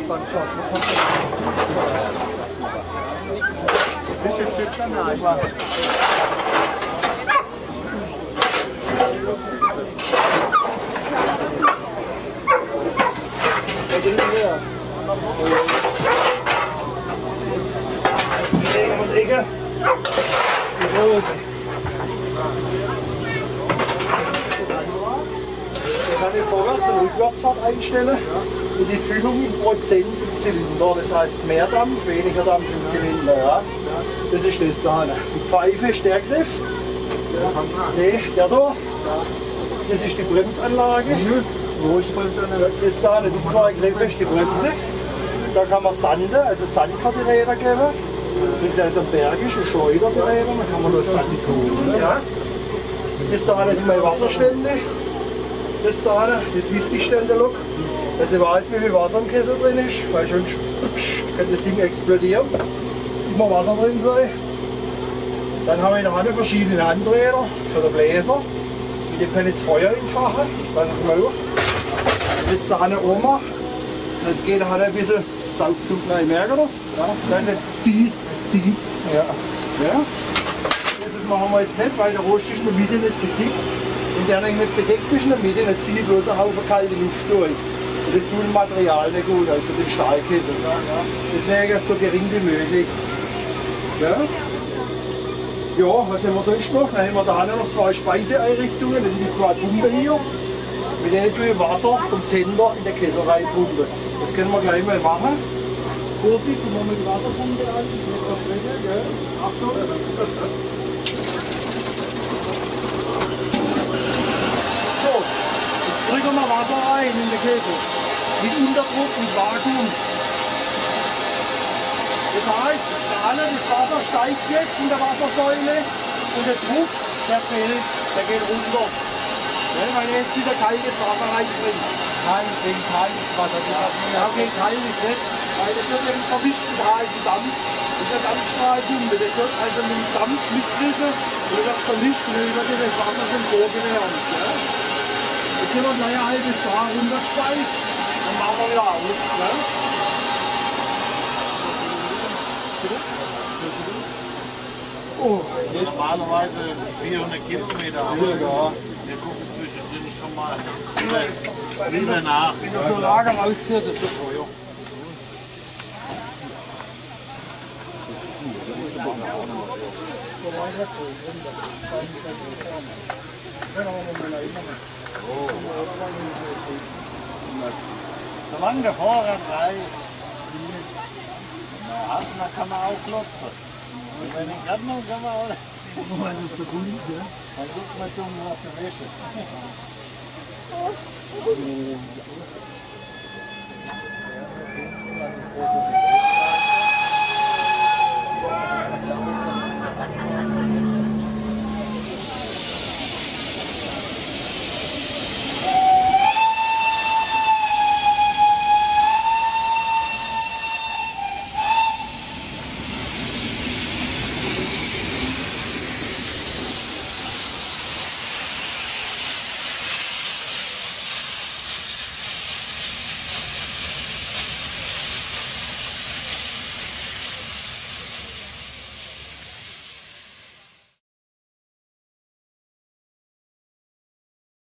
Ich kann die Vorwärts- und Rückwärtsfahrt einstellen und die Füllung in Prozent im Zylinder. Das heißt mehr Dampf, weniger Dampf im Zylinder. Ja. Das ist das da. Die Pfeife ist der Griff. Nee, der da. Das ist die Bremsanlage. Wo ist die Bremsanlage? Das da, die zwei Griffe ist die Bremse. Da kann man Sand, also Sand für die Räder geben. Wenn es also am Berg ist, ein Schleuder die Räder, dann kann man nur Sand holen. Ja. Das da sind meine Wasserstände. Das da, das Wichtigste an der Lok. Dass ich weiß, wie viel Wasser im Kessel drin ist, weil sonst kann das Ding explodieren. Es immer Wasser drin sein. Dann haben wir in der Hand verschiedene Handräder für den Bläser. Die können jetzt Feuer entfachen. Pass mal auf. Wenn jetzt der Hand oben macht, dann geht der Hand ein bisschen Saugzug rein. Merkt ihr das? Ja. Das ist jetzt Ziel. Ja. Ja. Das machen wir jetzt nicht, weil der Rost ist in der Mitte nicht bedeckt. Wenn der nicht bedeckt ist in der Mitte, dann zieht bloß ein Haufen kalte Luft durch. Und das tut dem Material nicht gut, also den Stahlkessel. Ja. Deswegen ist es so gering wie möglich. Ja. Ja, was haben wir sonst noch? Dann haben wir da noch zwei Speiseeinrichtungen, das sind die zwei Pumpen hier. Mit denen tue ich Wasser vom Tender in der Kessel reinpumpen. Das können wir gleich mal machen. Vorsicht, wir machen die Wasserpumpe an, das ist nicht verbrennen, gell? Achtung! So, jetzt drücken wir Wasser rein in den Kessel. Mit Unterdruck, mit Vakuum. Das heißt, das Wasser steigt jetzt in der Wassersäule und der Druck, der fällt, der geht runter. Ja, weil jetzt wieder kaltes Wasser reinbringt. Nein, kein kaltes Wasser. Ja, okay, kalt ist nicht, weil das wird eben vermischt mit heißem Dampf. Das ist eine Dampfstrahlpumpe, das wird also mit dem Dampf mitfließen und das wird vermischt und dann wird das Wasser schon vorgewärmt. Ja. Jetzt sind wir gleich ein halbes Jahr runtergespeist, dann machen wir wieder aus. Ja. Oh. Normalerweise 400 Kilometer, aber wir gucken zwischendrin schon mal lieber nach. Wenn das so Lager rausführt, das wird teuer. Solange der Vorrat reicht, dann kann man auch klotzen. Und wenn ich gerade noch kann man auch. Dann guckt man zum auf der Wäsche.